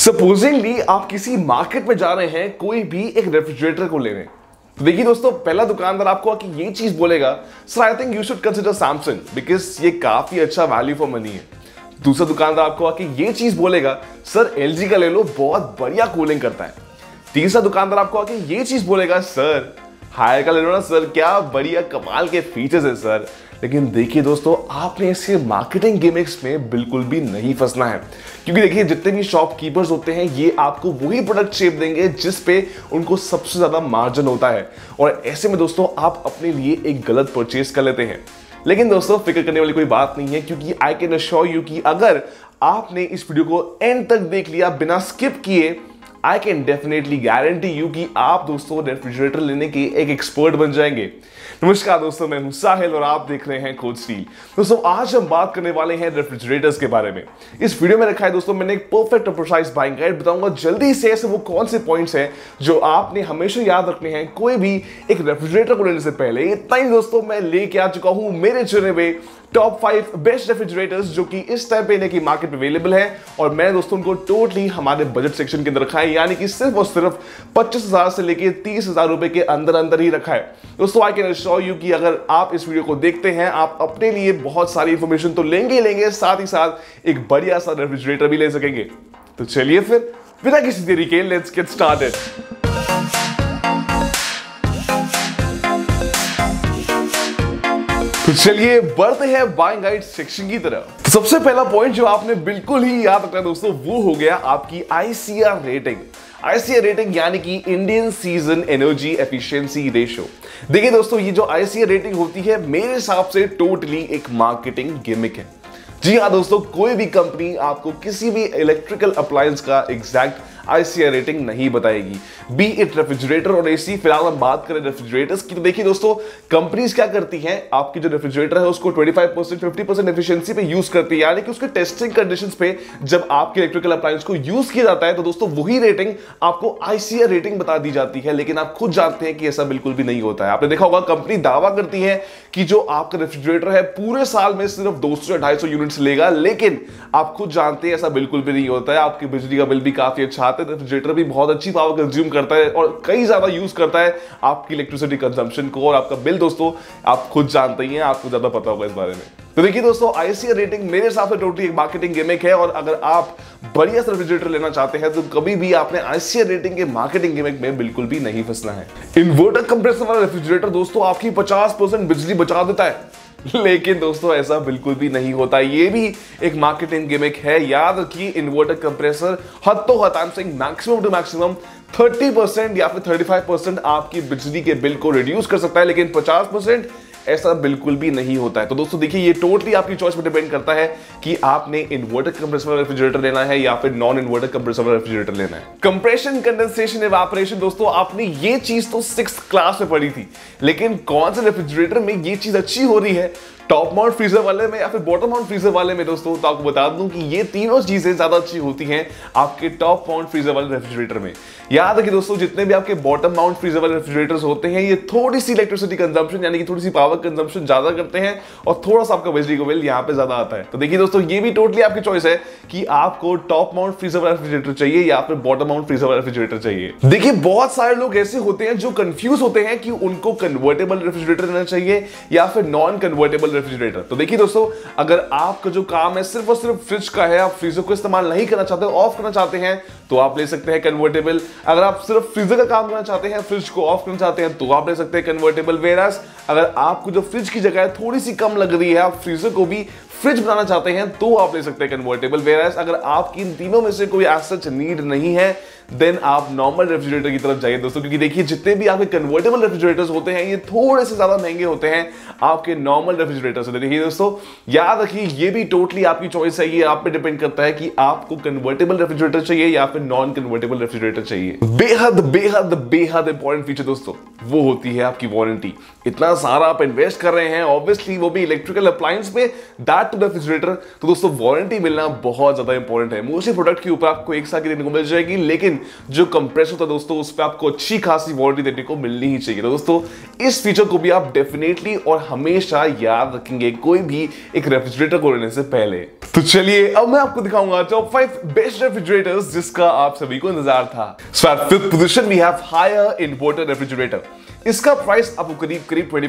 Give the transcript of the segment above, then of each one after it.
Supposedly आप किसी market में जा रहे हैं कोई भी एक रेफ्रिजरेटर को लेने। तो देखिए दोस्तों, पहला दुकानदार आपको आके ये चीज बोलेगा, sir I think you should consider Samsung because ये काफी अच्छा वैल्यू फॉर मनी है। दूसरा दुकानदार आपको आके ये चीज बोलेगा, सर एलजी का ले लो, बहुत बढ़िया कूलिंग करता है। तीसरा दुकानदार आपको आके ये चीज बोलेगा, सर हायर का ले लो ना सर, क्या बढ़िया कमाल के फीचर्स है सर। लेकिन देखिए दोस्तों, आपने इसके मार्केटिंग गिमिक्स में बिल्कुल भी नहीं फंसना है, क्योंकि देखिए जितने भी शॉपकीपर्स होते हैं ये आपको वही प्रोडक्ट शेप देंगे जिस पे उनको सबसे ज्यादा मार्जिन होता है, और ऐसे में दोस्तों आप अपने लिए एक गलत परचेज कर लेते हैं। लेकिन दोस्तों फिक्र करने वाली कोई बात नहीं है, क्योंकि आई कैन अश्योर यू कि अगर आपने इस वीडियो को एंड तक देख लिया बिना स्किप किए, I can definitely guarantee you कि आप दोस्तों रेफ्रिजरेटर लेने के एक एक्सपर्ट बन जाएंगे। नमस्कार दोस्तों, मैं हूं साहिल और आप देख रहे हैं खोज स्टील। दोस्तों आज हम बात करने वाले हैं रेफ्रिजरेटर्स के बारे में। इस वीडियो में रखा है दोस्तों मैंने एक परफेक्ट और प्रिसाइज बाइंग गाइड, बताऊंगा जल्दी से ऐसे वो कौन से पॉइंट्स हैं जो आपने हमेशा याद रखने हैं कोई भी एक रेफ्रिजरेटर को लेने से पहले। इतना ही दोस्तों मैं लेके आ चुका हूं मेरे चुने हुए टॉप 5 बेस्ट रेफ्रिजरेटर्स जो कि इस टाइम पे की मार्केट में अवेलेबल है, और मैं दोस्तों उनको टोटली हमारे बजट सेक्शन के अंदर रखा है, यानी कि सिर्फ और सिर्फ 25,000 से लेके 30,000 रुपए के अंदर अंदर ही रखा है। दोस्तों आई कैन अश्योर यू कि अगर आप इस वीडियो को देखते हैं आप अपने लिए बहुत सारी इंफॉर्मेशन तो लेंगे ही लेंगे, साथ ही साथ एक बढ़िया सा रेफ्रिजरेटर भी ले सकेंगे। तो चलिए फिर बिना किसी देरी के लेट्स गेट स्टार्टेड। तो चलिए बढ़ते हैं बाइंग गाइड सेक्शन की तरफ। तो सबसे पहला पॉइंट जो आपने बिल्कुल ही याद रखना है दोस्तों, वो हो गया आपकी ICR रेटिंग। ICR रेटिंग यानी कि Indian season energy efficiency ratio. देखिए दोस्तों, ये जो ICR रेटिंग होती है मेरे हिसाब से टोटली एक मार्केटिंग गिमिक है। जी हाँ दोस्तों, कोई भी कंपनी आपको किसी भी इलेक्ट्रिकल अप्लायंस का एग्जैक्ट ICR रेटिंग नहीं बताएगी, बी इट रेफ्रिजरेटर और एसी। फिलहाल हम बात करें रेफ्रिजरेटर्स की, तो देखिए दोस्तों कंपनीज क्या करती हैं, आपकी जो रेफ्रिजरेटर है उसको 25% 50% एफिशिएंसी पे यूज करती है, यानी कि उसके टेस्टिंग कंडीशंस पे जब आपके इलेक्ट्रिकल अप्लायंस को यूज किया जाता है तो दोस्तों वही रेटिंग आपको ICR रेटिंग बता दी जाती है। लेकिन आप खुद जानते हैं कि ऐसा बिल्कुल भी नहीं होता है। आपने देखा होगा कंपनी दावा करती है कि जो आपका रेफ्रिजरेटर है पूरे साल में सिर्फ 200 से 250 यूनिट्स लेगा, लेकिन आप खुद जानते हैं ऐसा बिल्कुल भी नहीं होता है। आपकी बिजली का बिल भी काफी अच्छा, रेफ्रिजरेटर भी बहुत अच्छी पावर कंज्यूम करता है और कई ज्यादा यूज करता है आपकी इलेक्ट्रिसिटी कंजम्पशन को, और आपका बिल दोस्तों आप खुद जानते ही हैं, आपको ज्यादा पता होगा इस बारे में। तो देखिए दोस्तों, ICR रेटिंग मेरे हिसाब से टोटली एक मार्केटिंग गिमिक है, और अगर आप बढ़िया सा रेफ्रिजरेटर लेना चाहते हैं तो कभी भी आपने ICR रेटिंग के मार्केटिंग गिमिक में बिल्कुल भी नहीं फंसना है। इन्वर्टर कंप्रेसर वाला रेफ्रिजरेटर दोस्तों आपकी 50% बिजली बचा देता है, लेकिन दोस्तों ऐसा बिल्कुल भी नहीं होता। ये भी एक मार्केटिंग गिमिक है। याद रखिए, इन्वर्टर कंप्रेसर हद तो हद, I am saying maximum to maximum 30% या फिर 35% आपकी बिजली के बिल को रिड्यूस कर सकता है, लेकिन 50% ऐसा बिल्कुल भी नहीं होता है। तो दोस्तों देखिए, ये टोटली आपकी चॉइस पर डिपेंड करता है कि आपने इन्वर्टर कंप्रेसर वाला रेफ्रिजरेटर लेना है या फिर नॉन इन्वर्टर कंप्रेसर वाला रेफ्रिजरेटर लेना है। कंप्रेशन, कंडेंसेशन, इवेपोरेशन दोस्तों आपने ये चीज तो 6th क्लास में पढ़ी थी, लेकिन कौन से रेफ्रिजरेटर में ये चीज अच्छी हो रही है, टॉप माउंट फ्रीजर वाले में या फिर बॉटम माउंट फ्रीजर वाले में दोस्तों? तो आपको बता दूं कि ये तीनों चीजें ज्यादा अच्छी होती हैं आपके टॉप माउंट फ्रीजर वाले रेफ्रिजरेटर में। याद रखिए दोस्तों, जितने भी आपके बॉटम माउंट फ्रीजर वाले रेफ्रिजरेटर्स होते हैं ये थोड़ी सी इलेक्ट्रिसिटी कंजम्पशन यानी कि थोड़ी सी पावर कंजम्पशन ज्यादा करते हैं, और थोड़ा सा आपका बिजली का बिल यहाँ पे ज्यादा आता है। तो देखिए दोस्तों, ये भी टोटली आपकी चॉइस है कि आपको टॉप माउंट फ्रीजर वाला रेफ्रिजरेटर चाहिए या फिर बॉटम माउंट फ्रीजर वाला रेफ्रिजरेटर चाहिए। देखिए बहुत सारे लोग ऐसे होते हैं जो कंफ्यूज होते हैं कि उनको कन्वर्टेबल रेफ्रिजरेटर लेना चाहिए या फिर नॉन कन्वर्टेबल रेफ्रिजरेटर। तो देखिए दोस्तों, अगर आपका जो काम है सिर्फ और सिर्फ फ्रिज का है, आप फ्रीजर को इस्तेमाल नहीं करना चाहते, ऑफ करना चाहते हैं, तो आप ले सकते हैं कन्वर्टेबल। अगर आप सिर्फ फ्रीजर का काम करना चाहते हैं, फ्रिज को ऑफ करना चाहते हैं, तो आप ले सकते हैं कन्वर्टेबल। वेरास अगर आपको जो फ्रिज की जगह थोड़ी सी कम लग रही है, आप फ्रीजर को भी फ्रिज बनाना चाहते हैं, तो आप ले सकते हैं कन्वर्टेबल। वेरास अगर आपकी इन तीनों में से कोई सच नीड नहीं है, देन आप नॉर्मल रेफ्रिजरेटर की तरफ जाइए दोस्तों, क्योंकि देखिए जितने भी आपके कन्वर्टेबल रेफ्रिजरेटर्स होते हैं ये थोड़े से ज्यादा महंगे होते हैं आपके नॉर्मल रेफ्रिजरेटर से। देखिए दोस्तों, याद रखिए ये भी टोटली आपकी चॉइस है, ये आप पे डिपेंड करता है कि आपको कन्वर्टेबल रेफ्रिजरेटर चाहिए या फिर नॉन कन्वर्टेबल रेफ्रिजरेटर चाहिए। बेहद बेहद बेहद इंपॉर्टेंट फीचर दोस्तों वो होती है आपकी वारंटी। इतना सारा आप इन्वेस्ट कर रहे हैं ऑब्वियसली, वो भी इलेक्ट्रिकल अप्लायंस पे, दैट टू रेफ्रिजरेटर, तो दोस्तों वारंटी मिलना बहुत ज्यादा इंपॉर्टेंट है। मोस्टली प्रोडक्ट के ऊपर आपको 1 साल की देने को मिल जाएगी, लेकिन जो कंप्रेसर होता है दोस्तों उस पर आपको अच्छी खासी वारंटी देने को मिलनी ही चाहिए। तो दोस्तों इस फीचर को भी आप डेफिनेटली और हमेशा याद रखेंगे कोई भी एक रेफ्रिजरेटर को लेने से पहले। तो चलिए अब मैं आपको दिखाऊंगा टॉप 5 बेस्ट रेफ्रिजरेटर्स जिसका का आप सभी को इंतजार था। So at fifth position we have Haier inverter refrigerator. इसका प्राइस आपको करीब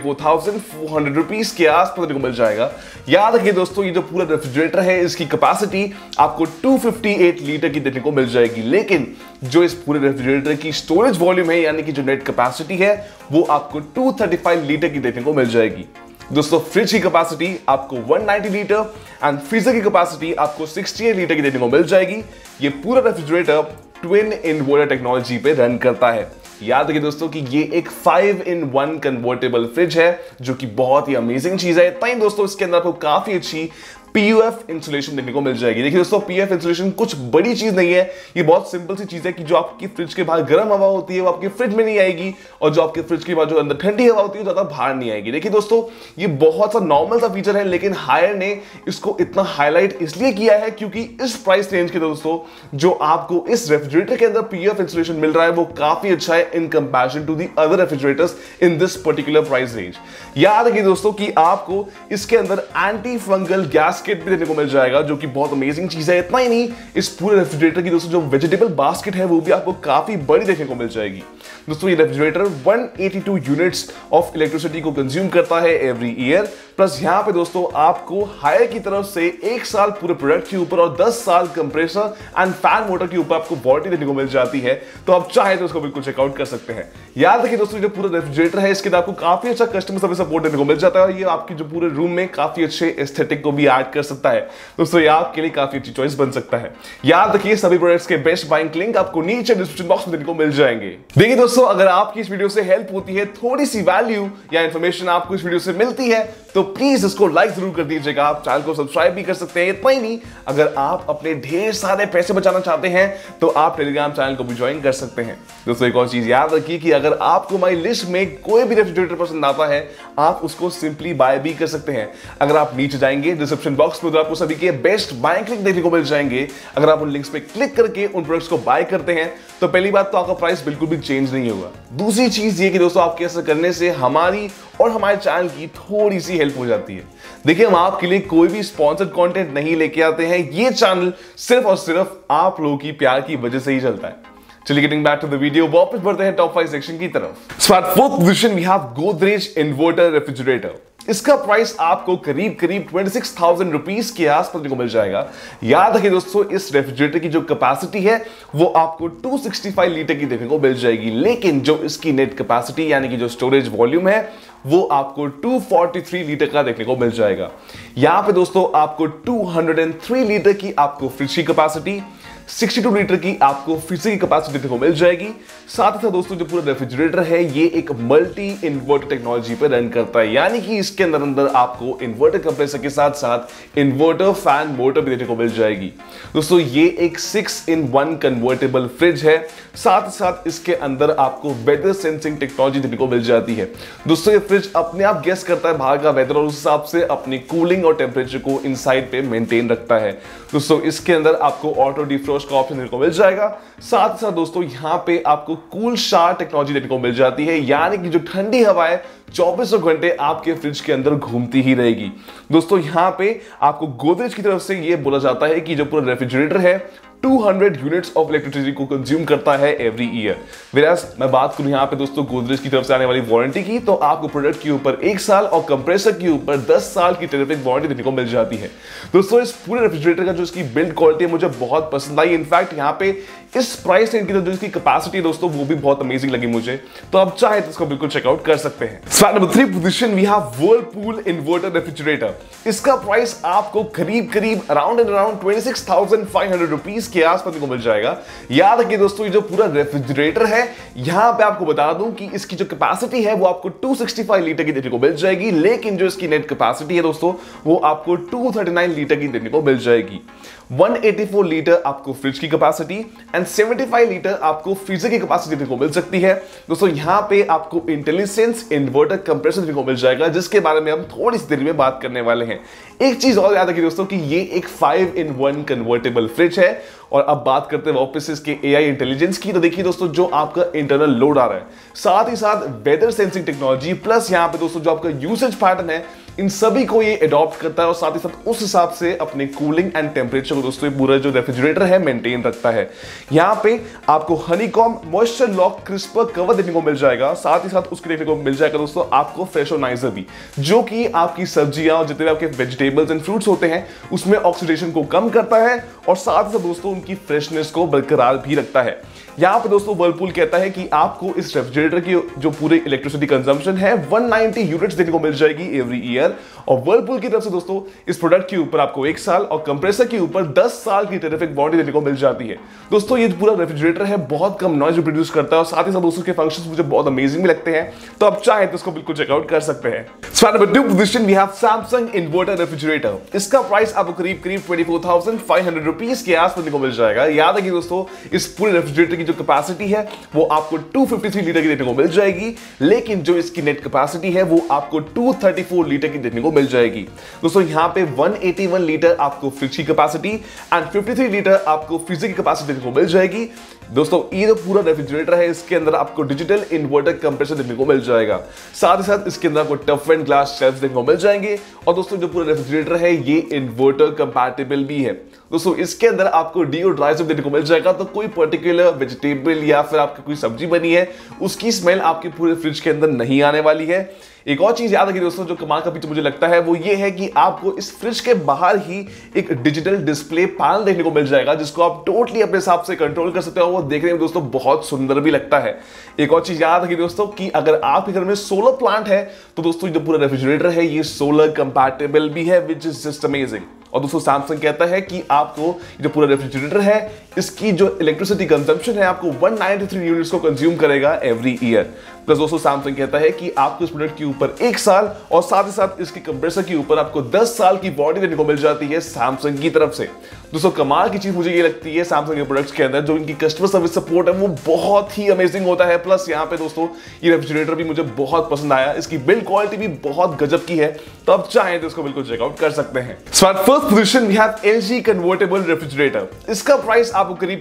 24,400 रुपीज के आसपास देखने को मिल जाएगा। याद रखिए दोस्तों, ये जो पूरा रेफ्रिजरेटर है इसकी कैपेसिटी आपको 258 लीटर की देखने को मिल जाएगी, लेकिन जो इस पूरे रेफ्रिजरेटर की स्टोरेज वॉल्यूम है यानी कि जो नेट कैपेसिटी है वो आपको 235 लीटर की देखने को मिल जाएगी। दोस्तों फ्रिज की कैपेसिटी आपको 190 लीटर एंड फ्रीजर की कैपेसिटी आपको 68 लीटर की देखने को मिल जाएगी। ये पूरा रेफ्रिजरेटर ट्विन इन्वर्टर टेक्नोलॉजी पे रन करता है। याद रखिए दोस्तों कि ये एक 5-in-1 कन्वर्टेबल फ्रिज है जो कि बहुत ही अमेजिंग चीज है। इतना ही दोस्तों, इसके अंदर आपको काफी अच्छी पीयूएफ इंसुलेशन देखने को मिल जाएगी। देखिए दोस्तों, पीयूएफ इंसुलेशन कुछ बड़ी चीज नहीं है, ये बहुत सिंपल सी चीज है कि जो आपकी फ्रिज के बाहर गर्म हवा होती है वो आपके फ्रिज में नहीं आएगी और जो आपके फ्रिज के बाहर जो अंदर ठंडी हवा होती है ज्यादा बाहर नहीं आएगी। देखिए दोस्तों, ये बहुत सा नॉर्मल सा फीचर है, लेकिन हायर ने इसको इतना हाईलाइट इसलिए किया है क्योंकि इस प्राइस रेंज के दोस्तों जो आपको इस रेफ्रिजरेटर के अंदर पीयूएफ इंसुलेशन मिल रहा है वो काफी अच्छा है in comparison to the other refrigerators in this particular price range. याद रखिए दोस्तों कि आपको इसके अंदर एंटी फंगल गैस्केट भी देखने को मिल जाएगा जो कि बहुत अमेजिंग चीज है। इतना ही नहीं, इस पूरे रेफ्रिजरेटर की दोस्तों जो वेजिटेबल बास्केट है वो भी आपको काफी बड़ी देखने को मिल जाएगी। दोस्तों ये रेफ्रिजरेटर 182 यूनिट्स ऑफ इलेक्ट्रिसिटी को कंज्यूम करता है एवरी ईयर। प्लस यहां पे दोस्तों आपको हायर की तरफ से 1 साल पूरे प्रोडक्ट के ऊपर और 10 साल कंप्रेसर एंड फैन मोटर के ऊपर आपको वारंटी देने को मिल जाती है, तो आप चाहे तो उसको बिल्कुल चेकआउट कर सकते हैं। याद रखिए दोस्तों, जो पूरा रेफ्रिजरेटर है इसके अंदर आपको काफी अच्छा कस्टमर सर्विस सपोर्ट देने को मिल जाता है और ये आपकी जो पूरे रूम में काफी अच्छे एस्थेटिक को भी ऐड कर सकता है। दोस्तों ये आपके लिए काफी अच्छी चॉइस बन सकता है। याद रखिए सभी प्रोडक्ट्स के बेस्ट बाइंग लिंक आपको नीचे डिस्क्रिप्शन बॉक्स में देने को मिल जाएंगे। देखिए दोस्तों, अगर आपकी इस वीडियो से हेल्प होती है, थोड़ी सी वैल्यू या इंफॉर्मेशन आपको इस वीडियो से मिलती है, तो प्लीज इसको लाइक जरूर कर दीजिएगा। आप चैनल को सब्सक्राइब भी कर सकते हैं। इतना ही नहीं, अगर आप अपने ढेर सारे पैसे बचाना चाहते हैं तो आप टेलीग्राम चैनल को भी ज्वाइन कर सकते हैं। दोस्तों एक और चीज याद रखिए कि अगर आपको हमारी लिस्ट में कोई भी रेफ्रिजरेटर पसंद आता है, आप उसको सिंपली बाय भी कर सकते हैं। अगर आप नीचे जाएंगे डिस्क्रिप्शन बॉक्स में तो आपको सभी के बेस्ट बाइंग लिंक देखने को मिल जाएंगे। अगर आप उन लिंक्स पे क्लिक करके उन प्रोडक्ट्स को बाय करते हैं तो पहली बात तो आपका प्राइस बिल्कुल भी चेंज नहीं होगा। दूसरी चीज ये कि दोस्तों आपके ऐसा करने से हमारी और हमारे चैनल की थोड़ी सी हेल्प हो जाती है। देखिए, हम आपके लिए कोई भी स्पॉन्सर्ड कंटेंट नहीं लेके आते हैं, ये चैनल सिर्फ और सिर्फ आप लोगों की प्यार की वजह से ही चलता है। चलिए getting back to the video, वापस बढ़ते हैं टॉप 5 सेक्शन की तरफ। So at fourth position we have Godrej inverter refrigerator. इसका प्राइस आपको करीब 26,000 रुपीज के आसपास देखने को मिल जाएगा। याद रखिए दोस्तों, इस रेफ्रिजरेटर की जो कैपेसिटी है वो आपको 265 लीटर की देखने को मिल जाएगी, लेकिन जो इसकी नेट कैपेसिटी यानी कि जो स्टोरेज वॉल्यूम है वो आपको 243 लीटर का देखने को मिल जाएगा। यहां पे दोस्तों आपको 203 लीटर की आपको फ्रिज की कैपेसिटी, 62 लीटर की आपको फ्रीजर की कैपेसिटी देखने को मिल जाएगी। साथ ही साथ दोस्तों जो पूरा रेफ्रिजरेटर है ये एक मल्टी इन्वर्टर टेक्नोलॉजी पर रन करता है, यानी कि इसके अंदर आपको इन्वर्टर कंप्रेसर के साथ साथ इन्वर्टर फैन मोटर भी देखने को मिल जाएगी। दोस्तों ये एक 6-in-1 कन्वर्टेबल फ्रिज है। साथ ही साथ इसके अंदर आपको वेदर सेंसिंग टेक्नोलॉजी देखने को मिल जाती है। दोस्तों ये फ्रिज अपने आप गेस करता है बाहर का वेदर और उस हिसाब से अपनी कूलिंग और टेम्परेचर को इनसाइड पे मेंटेन रखता है। दोस्तों इसके अंदर आपको ऑटो डिफ्रोस्ट का ऑप्शन देखने को मिल जाएगा। साथ ही साथ दोस्तों यहां पे आपको कूल शावर टेक्नोलॉजी देखने को मिल जाती है, यानी कि जो ठंडी हवाएं 24 घंटे आपके फ्रिज के अंदर घूमती ही रहेगी। दोस्तों यहां पे आपको गोदरेज की तरफ से यह बोला जाता है कि जो पूरा रेफ्रिजरेटर है 200 यूनिट्स ऑफ इलेक्ट्रिसिटी को कंज्यूम करता है एवरी ईयर। वेराज मैं बात करूं यहां पे दोस्तों गोदरेज की तरफ से आने वाली वारंटी की, तो आपको प्रोडक्ट के ऊपर 1 साल और कंप्रेसर के ऊपर 10 साल की टेरिफिक वारंटी देने को मिल जाती है। दोस्तों इस पूरे रेफ्रिजरेटर का जो इसकी बिल्ड क्वालिटी है मुझे बहुत पसंद आई। इनफैक्ट यहां पे इस प्राइस रेंज की जो इसकी कैपेसिटी है दोस्तों वो भी बहुत अमेजिंग लगी मुझे, तो आप चाहे तो इसको बिल्कुल चेकआउट कर सकते हैं। Slab number 3 position we have Whirlpool inverter refrigerator. इसका प्राइस आपको करीब अराउंड 26,500 रुपीज के आसपास को मिल जाएगा। याद रखिए दोस्तों ये जो पूरा रेफ्रिजरेटर है यहां पे आपको बता दूं कि इसकी जो कैपेसिटी है वो आपको 265 लीटर की देखने को मिल जाएगी, लेकिन जो इसकी नेट कैपेसिटी है दोस्तों वो आपको 239 लीटर की देखने को मिल जाएगी। 184 लीटर आपको फ्रिज की कैपेसिटी एंड 75 लीटर आपको फ्रीजर की कैपेसिटी देखने को मिल सकती है। दोस्तों यहां पे आपको इंटेलिजेंस इन्वर्टर कंप्रेसर देखने को मिल जाएगा, जिसके बारे में हम थोड़ी सी देर में बात करने वाले हैं। एक चीज और याद रखिए दोस्तों कि ये एक 5-in-1 कन्वर्टेबल फ्रिज है और अब बात करते हैं वापस इसके एआई इंटेलिजेंस की। तो देखिए दोस्तों, जो आपका इंटरनल लोड आ रहा है, साथ ही साथ वेदर सेंसिंग टेक्नोलॉजी, प्लस यहाँ पे दोस्तों जो आपका यूसेज पैटर्न है, इन सभी को ये अडॉप्ट करता है और साथ ही साथ उस हिसाब से अपने कूलिंग एंड टेम्परेचर को दोस्तों पूरा जो रेफ्रिजरेटर है मेंटेन रखता है। यहाँ पे आपको honeycomb moisture lock crisper cover देखने को मिल जाएगा, साथ ही साथ उसके देखने को मिल जाएगा दोस्तों आपको फ्रेशोनाइजर भी, जो कि आपकी सब्जियां और जितने भी आपके वेजिटेबल्स एंड फ्रूट्स होते हैं उसमें ऑक्सीडेशन को कम करता है और साथ ही साथ दोस्तों उनकी फ्रेशनेस को बरकरार भी रखता है। यहाँ पे दोस्तों वर्लपूल कहता है कि आपको इस रेफ्रिजरेटर की जो पूरे इलेक्ट्रिसिटी कंजम्पशन है 190 यूनिट्स देखने को मिल जाएगी एवरी ईयर। और वर्लपूल की तरफ से दोस्तों इस प्रोडक्ट के ऊपर आपको 1 साल और कंप्रेसर के ऊपर 10 साल की टेरिफिक वारंटी देने को मिल जाती है। दोस्तों ये पूरा रेफ्रिजरेटर है बहुत कम नॉइज प्रोड्यूस करता है और साथ ही साथ दोस्तों के फंक्शंस मुझे बहुत अमेजिंग भी लगते हैं, तो आप चाहे तो इसको बिल्कुल चेकआउट कर सकते हैं। So number 2 position we have Samsung inverter refrigerator. इसका प्राइस आपको करीब 24,500 रुपीस के आसपास देखने को मिल जाएगा। याद है कि दोस्तों इस पूरे रेफ्रिजरेटर की जो कैपेसिटी है वो आपको 253 लीटर की देखने को मिल जाएगी, लेकिन जो इसकी नेट कैपेसिटी है वो आपको 234 लीटर की देखने को मिल जाएगी। दोस्तों यहाँ पे 181 लीटर आपको फ्रिज की कैपेसिटी एंड 53 लीटर आपको फ्रीजर की कैपेसिटी देखने को मिल जाएगी। दोस्तों ये जो पूरा रेफ्रिजरेटर है इसके अंदर आपको डिजिटल इन्वर्टर कंप्रेसर देखने को मिल जाएगा, साथ ही साथ इसके अंदर आपको टफ एंड ग्लास शेल्फ्स देखने को मिल जाएंगे। और दोस्तों जो पूरा रेफ्रिजरेटर है ये इन्वर्टर कंपैटिबल भी है। दोस्तों इसके अंदर आपको डिओड्राइजर देखने को मिल जाएगा, तो कोई पर्टिकुलर वेजिटेबल या फिर आपकी कोई सब्जी बनी है उसकी स्मेल आपके पूरे फ्रिज के अंदर नहीं आने वाली है। एक और चीज याद रखिए दोस्तों, जो कमाल का पीछे मुझे लगता है वो ये है कि आपको इस फ्रिज के बाहर ही एक डिजिटल डिस्प्ले पैनल देखने को मिल जाएगा, जिसको आप टोटली अपने हिसाब से कंट्रोल कर सकते हो। वो देखने में दोस्तों बहुत सुंदर भी लगता है। एक और चीज याद रखिए दोस्तों कि अगर आपके घर में सोलर प्लांट है तो दोस्तों जो पूरा रेफ्रिजरेटर है ये सोलर कंपैटिबल भी है, विच इज जस्ट अमेजिंग। और दोस्तों सैमसंग कहता है कि आपको जो पूरा रेफ्रिजरेटर है इसकी जो इलेक्ट्रिसिटी कंजम्पशन है आपको 193 यूनिट्स को कंज्यूम करेगा एवरी ईयर। प्लस दोस्तों सैमसंग कहता है कि आपको इस प्रोडक्ट के ऊपर 1 साल और साथ ही साथ इसके कंप्रेसर के ऊपर आपको 10 साल की वारंटी देने को मिल जाती है सैमसंग की तरफ से। दोस्तों कमाल की चीज मुझे ये लगती है सैमसंग के प्रोडक्ट्स के अंदर, जो इनकी कस्टमर सर्विस सपोर्ट है वो बहुत ही अमेजिंग होता है। प्लस यहाँ पे दोस्तों ये रेफ्रिजरेटर भी मुझे बहुत पसंद आया, इसकी बिल्ड क्वालिटी भी बहुत गजब की है, तो आप चाहें तो इसको बिल्कुल चेकआउट कर सकते हैं। First position we have LG convertible refrigerator. इसका प्राइस आपको करीब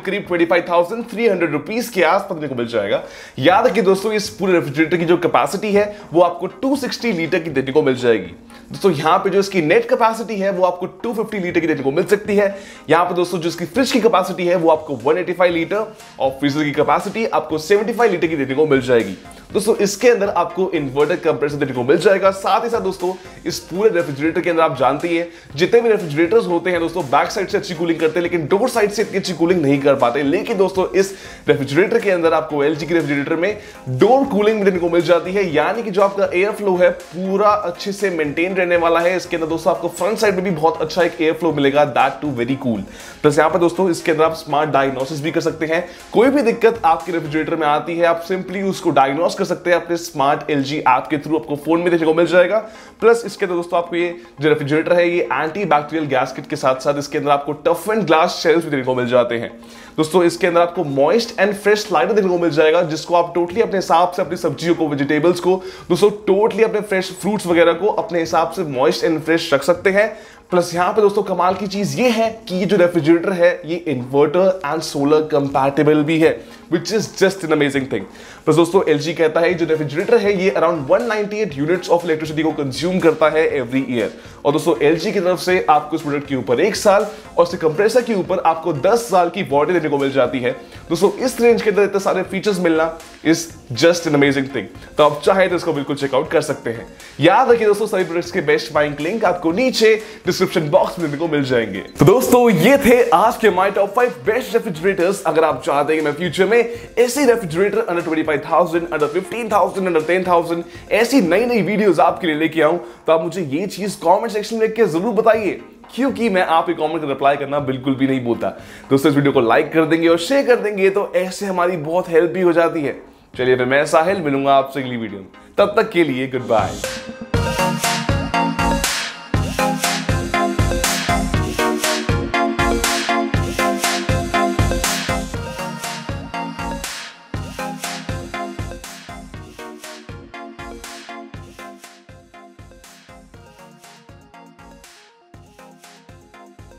25,300 रुपीस के आसपास देखने को मिल जाएगा। याद रखिए दोस्तों इस पूरे रेफ्रिजरेटर की जो कैपेसिटी है वो आपको 260 लीटर की देखने को मिल जाएगी। दोस्तों यहाँ पे जो इसकी नेट कैपेसिटी है वो आपको 250 लीटर की देखने को मिल सकती है। यहाँ पे दोस्तों जो इसकी फ्रिज की कैपेसिटी है वो आपको 185 लीटर और फ्रीजर की कैपेसिटी आपको 75 लीटर की देखने को मिल जाएगी। दोस्तों इसके अंदर आपको इन्वर्टर कंप्रेसर देखने को मिल जाएगा। साथ ही साथ दोस्तों इस पूरे रेफ्रिजरेटर के अंदर आप जानते हैं जितने भी रेफ्रिजरेटर्स होते हैं दोस्तों बैक साइड से अच्छी कूलिंग करते हैं, लेकिन डोर साइड से इतनी अच्छी कूलिंग नहीं कर पाते। लेकिन दोस्तों इस रेफ्रिजरेटर के अंदर आपको LG के रेफ्रिजरेटर में डोर कूलिंग देखने को मिल जाती है, यानी कि जो आपका एयर फ्लो है पूरा अच्छे से मेंटेन रहने वाला है। इसके अंदर दोस्तों आपको फ्रंट साइड में भी बहुत अच्छा एक एयर फ्लो मिलेगा, that too very cool. Plus यहाँ पर दोस्तों इसके अंदर आप स्मार्ट डायग्नोसिस भी कर सकते हैं। कोई भी दिक्कत आपके रेफ्रिजरेटर में आती है आप सिंपली उसको डायग्नोस कर सकते हैं अपने स्मार्ट LG ऐप के थ्रू, आपको फोन में देखने को मिल जाएगा। प्लस इसके अंदर दोस्तों आपको ये जो रेफ्रिजरेटर है ये एंटी बैक्टीरियल गैस्केट के साथ साथ इसके अंदर आपको टफ एंड ग्लास शेल्स भी देखने को मिल जाते हैं। दोस्तों इसके अंदर आपको मॉइस्ट एंड फ्रेश स्लाइडर देखने को मिल जाएगा, जिसको आप टोटली अपने हिसाब से अपनी सब्जियों को, वेजिटेबल्स को दोस्तों टोटली अपने फ्रेश फ्रूट्स वगैरह को अपने हिसाब से मॉइस्ट एंड फ्रेश रख सकते हैं। प्लस यहाँ पे दोस्तों कमाल की चीज ये है कि ये जो रेफ्रिजरेटर है ये इन्वर्टर एंड सोलर कंपैटिबल भी है, which is just an amazing thing। Plus दोस्तों LG कहता है जो रेफ्रिजरेटर है ये अराउंड 198 यूनिट्स ऑफ इलेक्ट्रिसिटी को कंज्यूम करता है एवरी ईयर। और दोस्तों LG की तरफ से आपको इस प्रोडक्ट के ऊपर 1 साल और इसके कंप्रेसर के ऊपर आपको 10 साल की वारंटी देने को मिल जाती है। दोस्तों इस रेंज के अंदर इतने सारे फीचर्स मिलना is just an amazing thing, तो आप चाहे तो इसको बिल्कुल चेकआउट कर सकते हैं। याद रखिए दोस्तों सभी प्रोडक्ट्स के बेस्ट बाइंग लिंक आपको नीचे डिस्क्रिप्शन बॉक्स में देखने को मिल जाएंगे। तो दोस्तों ये थे आज के माय टॉप 5 बेस्ट रेफ्रिजरेटर्स। अगर आप चाहते हैं कि मैं फ्यूचर में ऐसे रेफ्रिजरेटर अंडर 25,000, अंडर 15,000, अंडर 10,000 ऐसी नई वीडियोस आपके लिए लेके आऊं, तो आप मुझे ये चीज कमेंट सेक्शन में लिख के जरूर बताइए, क्योंकि मैं आपके कमेंट का रिप्लाई करना बिल्कुल भी नहीं भूलता। दोस्तों इस वीडियो को लाइक कर देंगे और शेयर कर देंगे तो ऐसे हमारी बहुत हेल्प भी हो जाती है। चलिए फिर मैं साहिल मिलूंगा आपसे अगली वीडियो में, तब तक के लिए गुड बाय।